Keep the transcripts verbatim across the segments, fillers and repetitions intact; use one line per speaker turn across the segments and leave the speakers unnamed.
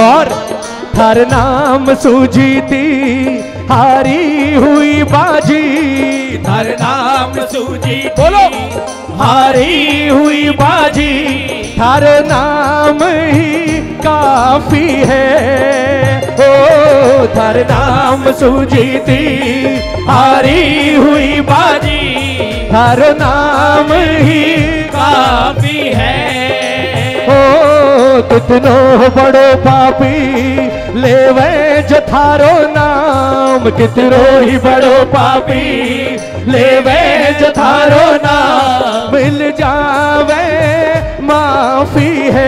और हर नाम सूझीती हारी हुई बाजी,
हर नाम सूझी
बोलो
हारी हुई बाजी,
हर नाम ही काफी है। ओ हर नाम सूझीती
हारी हुई बाजी,
हर नाम ही
काफी है।
ओ कितनो बड़ो पापी लेवे जो थारो नाम, कितनो ही बड़ो पापी लेवे जो थारो नाम, मिल जावे माफी है।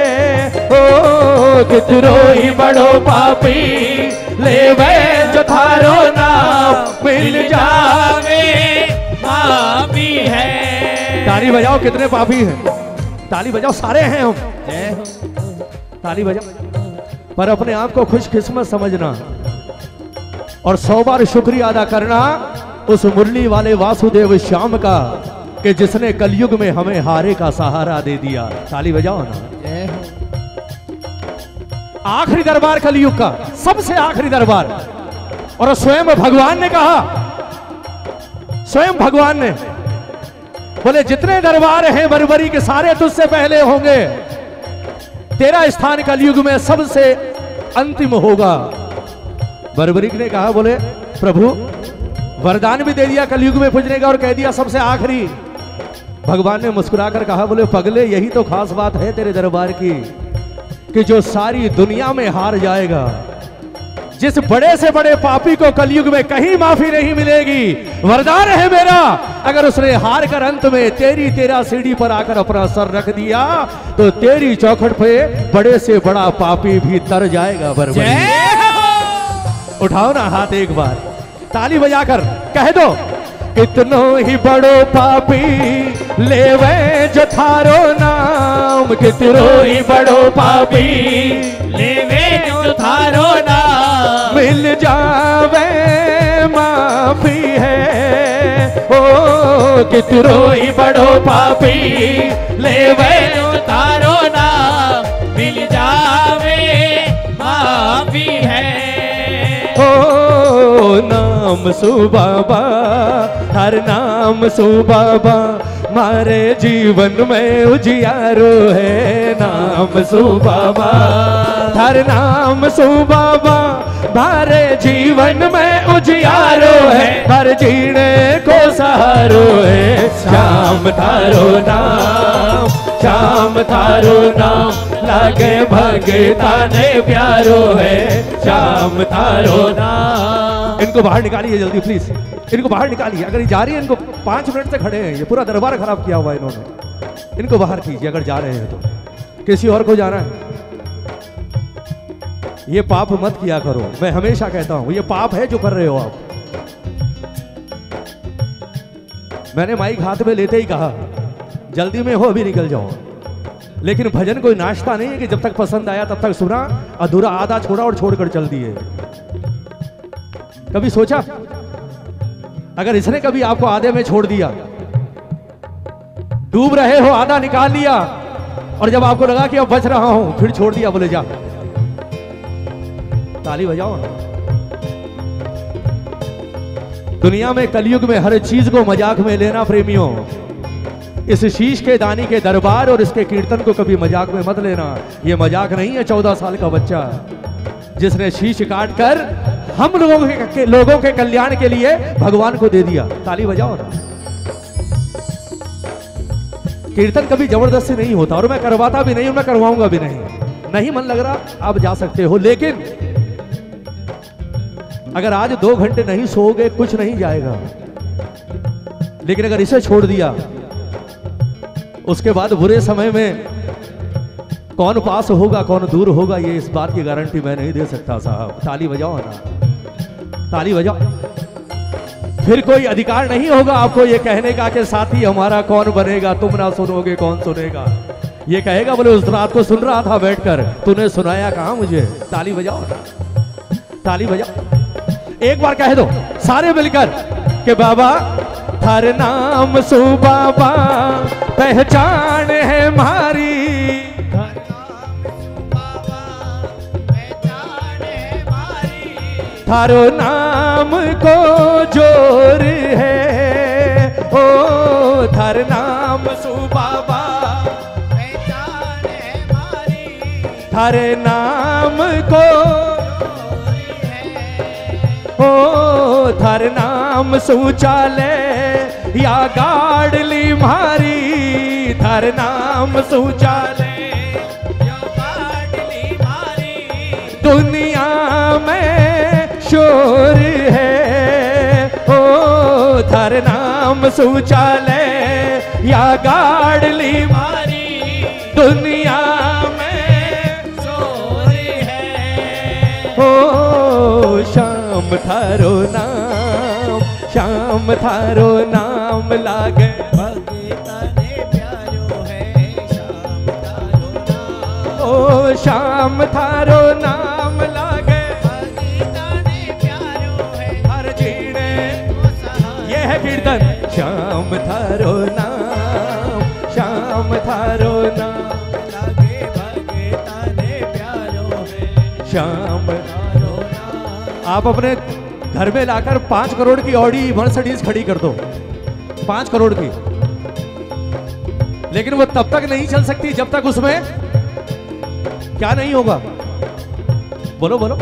ओ कितनो ही बड़ो पापी लेवे जो थारो नाम, मिल जावे
माफी है।
ताली बजाओ, कितने पापी हैं? ताली बजाओ, सारे हैं हम, ताली बजाओ। पर अपने आप को खुशकिस्मत समझना और सौ बार शुक्रिया अदा करना उस मुरली वाले वासुदेव श्याम का कि जिसने कलयुग में हमें हारे का सहारा दे दिया। ताली बजाओ ना। आखिरी दरबार कलयुग का, सबसे आखिरी दरबार। और स्वयं भगवान ने कहा, स्वयं भगवान ने बोले जितने दरबार हैं बरबरी के सारे तुझसे पहले होंगे, तेरा स्थान कलयुग में सबसे अंतिम होगा। बरबरी ने कहा, बोले प्रभु वरदान भी दे दिया कलयुग में पूजने का और कह दिया सबसे आखिरी। भगवान ने मुस्कुराकर कहा, बोले पगले यही तो खास बात है तेरे दरबार की कि जो सारी दुनिया में हार जाएगा, जिस बड़े से बड़े पापी को कलयुग में कहीं माफी नहीं मिलेगी, वरदान है मेरा, अगर उसने हार कर अंत में तेरी तेरा सीढ़ी पर आकर अपना सर रख दिया तो तेरी चौखट पे बड़े से बड़ा पापी भी तर जाएगा। बरबरी उठाओ ना हाथ एक बार, ताली बजाकर कह दो, कितनो ही बड़ो पापी लेवे जो थारो नाम, कितनो ही बड़ो पापी
लेवे जो थारो नाम,
मिल जावे माफी है। ओ कितनो ही बड़ो पापी लेवे
जो थारो नाम, मिल जावे माफी है।
ओ नाम सु बाबा, हर नाम सु बाबा, मारे जीवन में उजियारो है। नाम सु बाबा, हर नाम सु बाबा, मारे जीवन में उजियारो है, हर जीने को सहारो है। श्याम थारो नाम, श्याम थारो नाम, लागे भगता ने प्यारो है। श्याम थारो नाम। इनको बाहर निकालिए जल्दी प्लीज, इनको बाहर निकालिए। अगर ये जा रही है, इनको पांच मिनट से खड़े हैं, ये पूरा दरबार खराब किया हुआ है इन्होंने। इनको बाहर कीजिए अगर जा रहे हैं तो। किसी और को जाना है, ये पाप मत किया करो। मैं हमेशा कहता हूं ये पाप है जो कर रहे हो आप। मैंने माइक हाथ में लेते ही कहा जल्दी में हो अभी निकल जाओ, लेकिन भजन कोई नाश्ता नहीं है कि जब तक पसंद आया तब तक सुना, अधूरा आधा छोड़ा और छोड़कर चल दिए। कभी सोचा अगर इसने कभी आपको आधे में छोड़ दिया, डूब रहे हो आधा निकाल लिया और जब आपको लगा कि अब बच रहा हूं फिर छोड़ दिया, बोले जा। ताली बजाओ ना। दुनिया में कलयुग में हर चीज को मजाक में लेना प्रेमियों, इस शीश के दानी के दरबार और इसके कीर्तन को कभी मजाक में मत लेना। ये मजाक नहीं है। चौदह साल का बच्चा जिसने शीश काट कर हम लोगों के लोगों के कल्याण के लिए भगवान को दे दिया। ताली बजाओ ना। कीर्तन कभी जबरदस्ती नहीं होता और मैं करवाता भी नहीं हूं, मैं करवाऊंगा भी नहीं। नहीं मन लग रहा आप जा सकते हो, लेकिन अगर आज दो घंटे नहीं सोओगे कुछ नहीं जाएगा। लेकिन अगर इसे छोड़ दिया उसके बाद बुरे समय में कौन पास होगा कौन दूर होगा, ये इस बात की गारंटी मैं नहीं दे सकता साहब। ताली बजाओ ना, ताली बजाओ। फिर कोई अधिकार नहीं होगा आपको ये कहने का कि साथी हमारा कौन बनेगा, तुम ना सुनोगे कौन सुनेगा। ये कहेगा बोले उस रात को सुन रहा था बैठकर, तूने सुनाया कहां मुझे। ताली बजाओ ना, ताली बजाओ। एक बार कह दो सारे मिलकर कि बाबा हर नाम सु बाबा, पहचान है हमारी, थारो नाम को जोर है, ओ थार नाम सु बाबा
पहचान है मारी,
थारे नाम को ओ थार नाम शौचालय या गाड़ली मारी, थार नाम शौचालय
या गाड़ली मारी,
दुनिया में शोर है, ओ थार नाम शौचालय या गाड़ली मारी, दुनिया में
शोर है,
ओ श्याम थारो नाम, श्याम थारो नाम लागे
भगता ने प्यारो है, श्याम तारो नाम,
ओ श्याम थारो नाम लागे
भगता ने प्यारो है,
हर जीने
तो सहाय
ये है कीर्तन। श्याम थारो नाम, श्याम थारो नाम
लागे भगता ने प्यारो है,
श्याम।
तारो नाम।
आप अपने घर में लाकर पांच करोड़ की ऑडी मर्सिडीज खड़ी कर दो, पांच करोड़ की, लेकिन वो तब तक नहीं चल सकती जब तक उसमें क्या नहीं होगा, बोलो बोलो,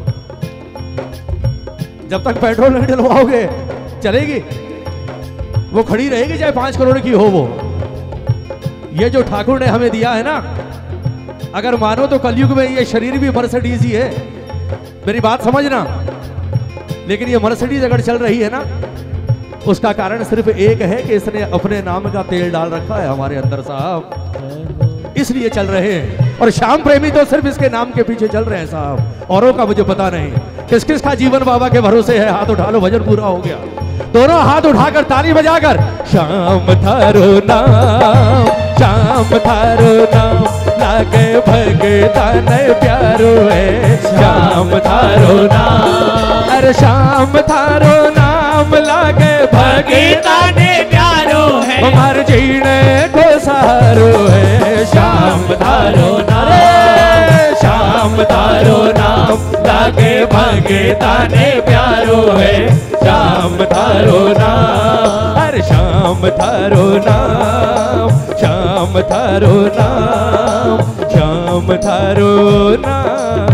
जब तक पेट्रोल नहीं डलवाओगे चलेगी, वो खड़ी रहेगी चाहे पांच करोड़ की हो वो। ये जो ठाकुर ने हमें दिया है ना, अगर मानो तो कलयुग में ये शरीर भी मर्सिडीज ही है, मेरी बात समझना। लेकिन ये मर्सिडीज अगर चल रही है ना, उसका कारण सिर्फ एक है कि इसने अपने नाम का तेल डाल रखा है हमारे अंदर साहब, इसलिए चल रहे हैं। और श्याम प्रेमी तो सिर्फ इसके नाम के पीछे चल रहे हैं साहब, औरों का मुझे पता नहीं। किस किस का जीवन बाबा के भरोसे है, हाथ उठा लो, भजन पूरा हो गया। दोनों हाथ उठाकर ताली बजाकर, श्याम थारो नाम, श्याम थारो नाम लागे भगता ने प्यारो है, श्याम थारो नाम, अरे श्याम थारो नाम लागे
भगता ने प्यारो है,
हमारे जीने को सहारो है, श्याम थारो नाम, श्याम थारो नाम लागे भगता ने प्यारो है, श्याम थारो नाम, अरे श्याम थारो नाम, श्याम थारो नाम, श्याम थारो नाम।